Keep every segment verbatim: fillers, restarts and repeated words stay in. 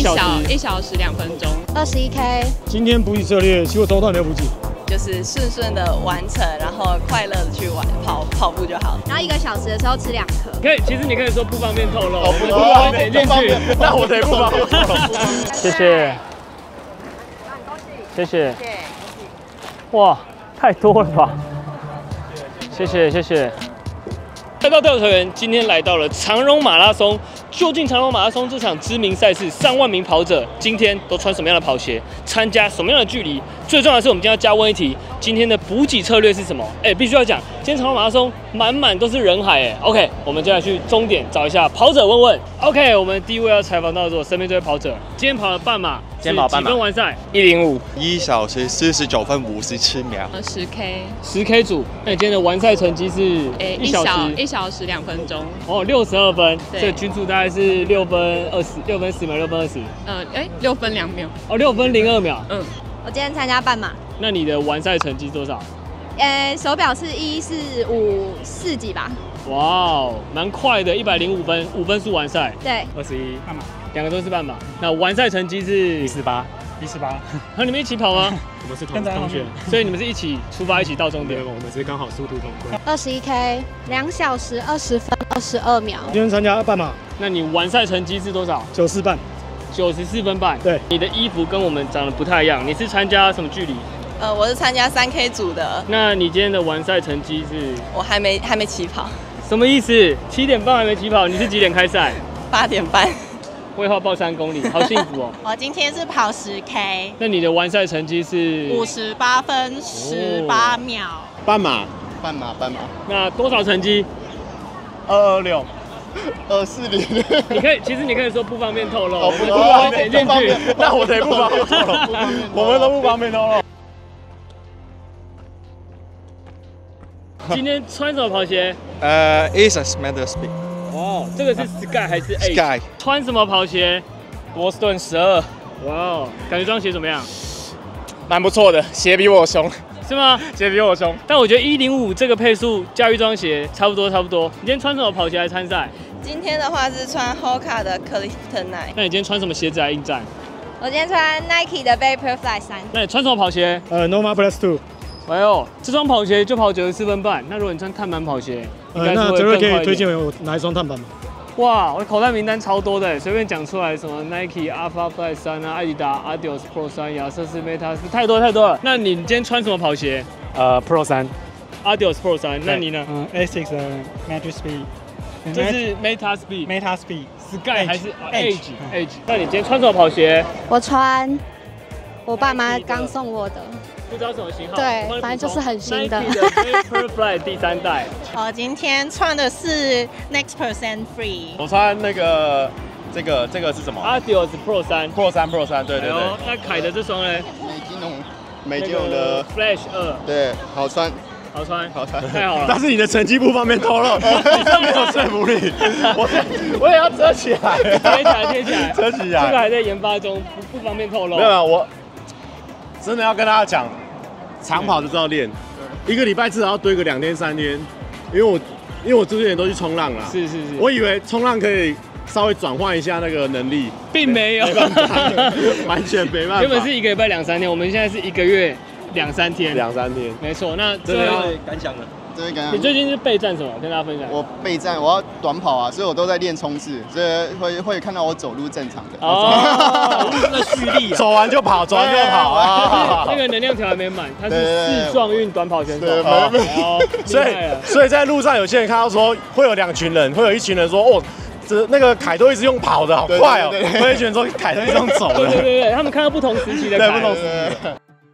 小时一小时两分钟， 二十一 K。 今天补给策略，其实我从头到尾没有补给， 就是顺顺的完成，然后快乐的去玩跑跑步就好。 然后一个小时的时候吃两颗。 可以，其实你可以说不方便透露， 哦，不不方便点进去， 那我得不方便透露。 谢谢，谢谢，哇，太多了吧？谢谢谢谢。来到调查员，今天来到了长荣马拉松。究竟长荣马拉松这场知名赛事，上万名跑者今天都穿什么样的跑鞋，参加什么样的距离？最重要的是，我们今天要加问一题：今天的补给策略是什么？哎、欸，必须要讲，今天长荣马拉松满满都是人海哎。OK， 我们接下来去终点找一下跑者问问。OK， 我们第一位要采访到的是我身边这位跑者，今天跑了半马， 今天跑半马， 几分完赛？ 一零五， 一小时四十九分五十七秒。 呃，十 K， 十 K 组。那你今天的完赛成绩是？ 诶、欸，一小时一小时两分钟。哦， 六十二分，这个均速大概是六分二十，六分十秒，六分二十。 呃，哎、欸，六分两秒。 哦，六分零二秒。 嗯， 我今天参加半马。 那你的完赛成绩多少？ 呃，手表是一四五四几吧。 哇哦，蛮快的，一百零五分，五分数完赛。 对， 二十一半马，两个都是半马。那完赛成绩是一四八，一四八。 和你们一起跑吗？ 我们是同同学， 所以你们是一起出发，一起到终点。 我们是刚好殊途同归。 二十一 K， 两小时二十分二十二秒。 今天参加半马，那你完赛成绩是多少？九四半，九十四分半。对，你的衣服跟我们长得不太一样，你是参加什么距离？ 呃，我是参加三 K 组的。 那你今天的完赛成绩是？ 我还没还没起跑。 什么意思？七点半还没起跑，你是几点开赛？ 八点半。 规划报三公里，好幸福哦！ 我今天是跑十 K， 那你的完赛成绩是？ 五十八分十八秒。 半马， 半马，半马。 那多少成绩？ 二二六， 二四零。 你可以，其实你可以说不方便透露， 哦、 不方便点进去。 那我得不方便透露，我们都不方便透露。 今天穿什么跑鞋？ 呃 ，Asics Metal Speed。 哦，这个是 Sky 还是 Sky？ 穿什么跑鞋？ 波士顿十二。 哇哦，感觉这双鞋怎么样？ 蛮不错的，鞋比我凶。 是吗？ 鞋比我凶。 但我觉得一零五这个配速驾驭这双鞋差不多差不多。你今天穿什么跑鞋来参赛？ 今天的话是穿 Hoka 的 Clifton Nine。 那你今天穿什么鞋子来应战？ 我今天穿 Nike 的 Vaporfly 三。 那你穿什么跑鞋？ 呃 ，Norma Plus Two。 哎呦，这双跑鞋就跑九十四分半。那如果你穿碳板跑鞋， 呃，那泽瑞可以推荐我哪一双碳板吗？ 哇，我的口袋名单超多的，随便讲出来，什么 Nike Alpha Fly 三啊，艾迪达 Adios Pro 三，亚瑟士 Meta 太多太多了。那你今天穿什么跑鞋？ 呃 ，Pro 三 ，Adios Pro 三。那你呢？ 嗯 ，Asics 的 Magic Speed。 这是 Meta Speed。 Meta Speed。Sky 还是 Edge Edge？ 那你今天穿什么跑鞋？ 我穿我爸妈刚送我的。 不知道什么型号， 对，反正就是很新的。 Nike 的 Vaporfly 第三代。 我今天穿的是 Next Percent Free。 我穿那个这个这个是什么 ？Adios Pro 三。 Pro 三 Pro 三，对对对。 那凯的这双呢？ 美金龙，美金龙的 Flash 二。 对，好穿。 好穿， 好穿， 太好了。 但是你的成绩不方便透露，你这没有说服力。我我也要遮起来， 贴起来，贴起来， 遮起来。 这个还在研发中，不不方便透露。 没有，我。真的要跟大家讲，长跑就知道练，一个礼拜至少要堆个两天三天，因为我因为我之前都去冲浪啦， 是是是， 我以为冲浪可以稍微转换一下那个能力， 并没有， 没办法，完全没办法。 原本是一个礼拜两三天，我们现在是一个月两三天， 两三天， 没错。那这要感想了。 你最近是备战什么？跟大家分享。 我备战，我要短跑啊，所以我都在练冲刺，所以会会看到我走路正常的。 哦，那蓄力， 走完就跑，走完就跑啊。 那个能量条还没满，他是四壮运短跑选手。 哦，所以所以在路上有些人看到说会有两群人，会有一群人说哦。这那个凯都一直用跑的好快哦，会有一群人说凯都一直用走的。 对对对对，他们看到不同时期的凯。 对，不同时期。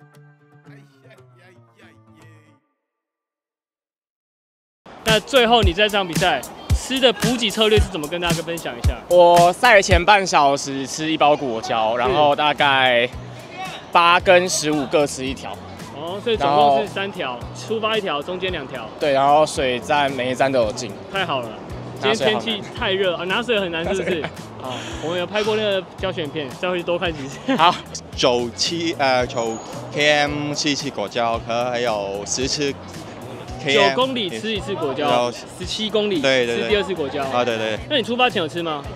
那最后你在这场比赛吃的补给策略是怎么？跟大家分享一下。 我赛前半小时吃一包果胶，然后大概八跟十五各吃一条。 哦，所以总共是三条，出发一条，中间两条。 对，然后水站每一站都有进。 太好了，今天天气太热啊，拿水很难，是不是？好，我们有拍过那个教学影片，再回去多看几次。 好， 九七呃九 K M 吃一次果胶，和还有十次。 九公里吃一次果胶，十七公里对对吃第二次果胶啊，对对。 那你出发前有吃吗？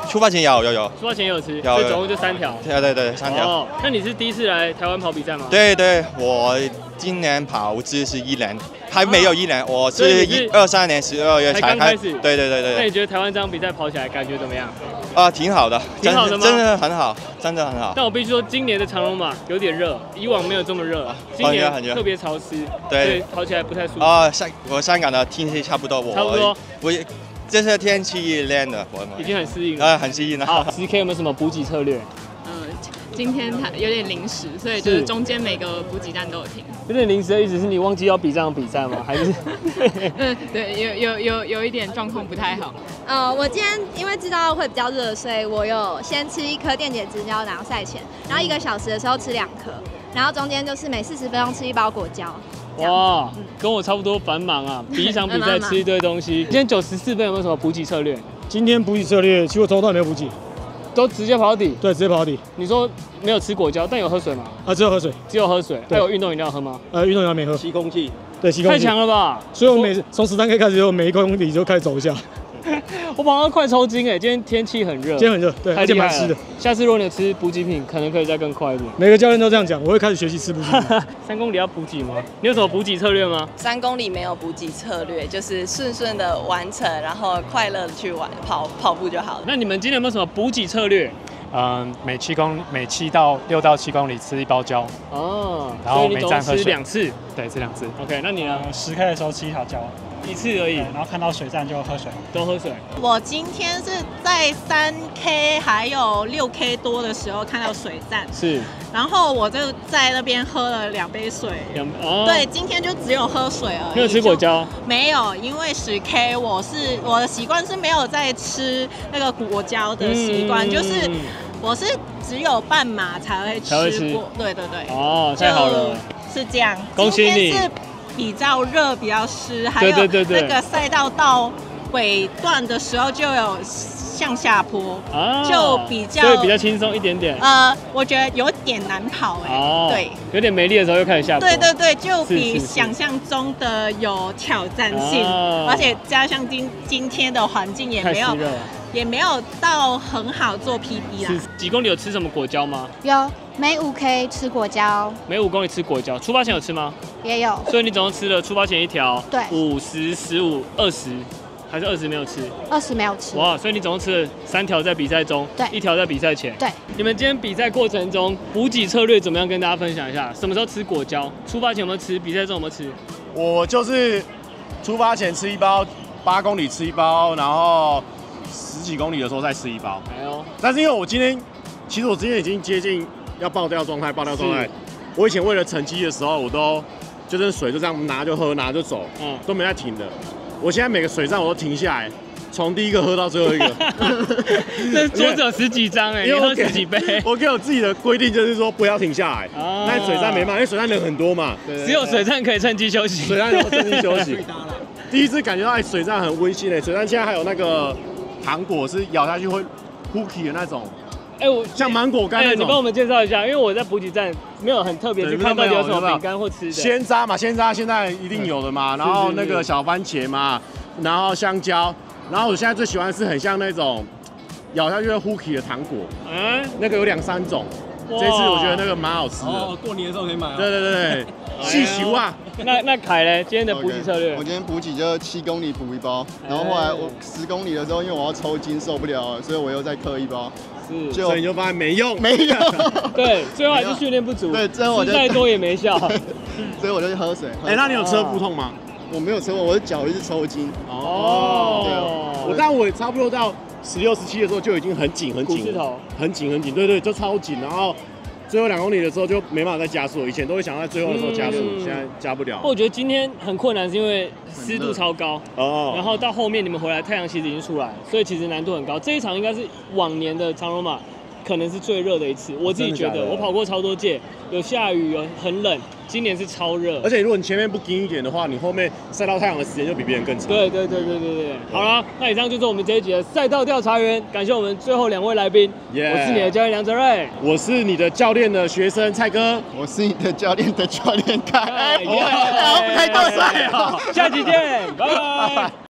出发前有有有。 出发前有吃， 有所以总共就三条。 对对对，三条。 哦，那你是第一次来台湾跑比赛吗？ 对对，我今年跑只是一年，还没有一年，我所以是你是一二三年十二月才才刚开始。 对对对对对。 那你觉得台湾这场比赛跑起来感觉怎么样？ 啊，挺好的， 挺好的吗？ 真的很好，真的很好。 但我必须说，今年的长荣马有点热，以往没有这么热，今年特别潮湿， 对， 所以跑起来不太舒服。 啊，香我香港的天气差不多，我差不多， 我这些天气练的，我已经很适应了。 啊，很适应了。 好，十 K 有没有什么补给策略？ 嗯，今天它有点临时，所以就是中间每个补给站都有停。 有点临时的意思是你忘记要比这场比赛吗？还是？ 嗯，对，有有有有一点状况不太好。 呃，我今天因为知道会比较热，所以我有先吃一颗电解质胶囊赛前，然后一个小时的时候吃两颗，然后中间就是每四十分钟吃一包果胶。 哇，跟我差不多繁忙啊，比一场比赛吃一堆东西。今天九十四分有没有什么补给策略？ 今天补给策略，其实我从头到尾没有补给， 都直接跑到底。 对，直接跑到底。 你说没有吃果胶，但有喝水吗？ 啊，只有喝水， 只有喝水。还有运动饮料喝吗？ 呃，运动饮料没喝。 吸空气。 对，吸空气。 太强了吧！ 所以我每从十三 K 开始，就每一公里就开始走一下。 我跑到快抽筋哎！今天天气很热， 今天很热，对，而且蛮湿的。 下次如果你有吃补给品，可能可以再更快一点。 每个教练都这样讲，我会开始学习吃补给品。 三公里要补给吗？你有什么补给策略吗？ 三公里没有补给策略，就是顺顺的完成，然后快乐的去玩跑跑步就好了。 那你们今天有没有什么补给策略？ 嗯，每七公每七到六到七公里吃一包胶。 哦， 然后每站喝水两次。 对，吃两次。 OK， 那你呢？ 十 K 的时候吃一条胶。 一次而已， 然后看到水站就喝水， 都喝水。 我今天是在三 K 还有六 K 多的时候看到水站， 是， 然后我就在那边喝了两杯水。 两哦， 对，今天就只有喝水而已。 没有吃果胶？ 没有，因为十 K 我是我的习惯是没有在吃那个果胶的习惯，嗯、就是我是只有半马才会吃过。对对对。 哦，太好了。 是这样， 恭喜你。 比较热，比较湿，还有那个赛道到尾段的时候就有向下坡，啊、就比较所以比较轻松一点点。 呃，我觉得有点难跑哎、欸，哦、对， 有点没力的时候又开始下坡。 对对对，就比想象中的有挑战性，啊、而且加上今今天的环境也没有也没有到很好做 P B 啦。 几公里有吃什么果胶吗？ 有。每五 K 吃果胶， 每五公里吃果胶。出发前有吃吗？ 也有。 所以你总共吃了出发前一条， 对， 五十、十五、二十，还是二十没有吃？ 二十没有吃。 哇，所以你总共吃了三条在比赛中， 对， 一条在比赛前。 对。 你们今天比赛过程中补给策略怎么样？跟大家分享一下。什么时候吃果胶？出发前有没有吃？比赛中有没有吃？ 我就是出发前吃一包，八公里吃一包，然后十几公里的时候再吃一包。 哎呦！ 但是因为我今天，其实我今天已经接近。要爆掉状态，爆掉状态。我以前为了成绩的时候，我都就是水就这样拿就喝，拿就走，嗯，都没在停的。我现在每个水站我都停下来，从第一个喝到最后一个。 这桌子有十几张哎，你喝十几杯。 我给我自己的规定就是说不要停下来。哦、那水站没办法，因为水站人很多嘛， 对对对只有水站可以趁机休息。 水站有趁机休息。第一次感觉到哎，水站很温馨哎，水站现在还有那个糖果是咬下去会 cookie 的那种。哎、欸，我像芒果干那种、欸， 你帮我们介绍一下，因为我在补给站没有很特别去看到底有什么饼干或吃的。 鲜渣嘛，鲜渣现在一定有的嘛，然后那个小番茄嘛，然后香蕉，然后我现在最喜欢的是很像那种咬下去会 cookie 的糖果，嗯，那个有两三种，这次我觉得那个蛮好吃的。 哦，过年的时候可以买啊。 对对对对，细球啊。 那那凯嘞，今天的补给策略？ Okay, 我今天补给就七公里补一包，然后后来我十公里的时候，因为我要抽筋受不了了，所以我又再嗑一包。 是，所以你就发现没用， 没用。 对，最后还是训练不足。 对，最后我就吃再多也没效。 所以我就去喝水。 哎、欸，那你有车腹痛吗？ 我没有车过，我的脚一直抽筋。 哦，对啊，我但我差不多到十六、十七的时候就已经很紧、很紧，很紧、很紧，对对，就超紧，然后。最后两公里的时候就没办法再加速，以前都会想在最后的时候加速，嗯、现在加不了。 我觉得今天很困难，是因为湿度超高，哦，然后到后面你们回来太阳其实已经出来，所以其实难度很高。这一场应该是往年的长荣马可能是最热的一次，我自己觉得，我跑过超多届，有下雨，有很冷，今年是超热。 而且如果你前面不紧一点的话，你后面晒到太阳的时间就比别人更长。 对对对对对对。好了，那以上就是我们这一集的赛道调查员，感谢我们最后两位来宾。Yeah. 我是你的教练梁哲瑞， 我是你的教练的学生蔡哥， 我是你的教练的教练凯。 哎，不太够帅啊！下期见，拜拜。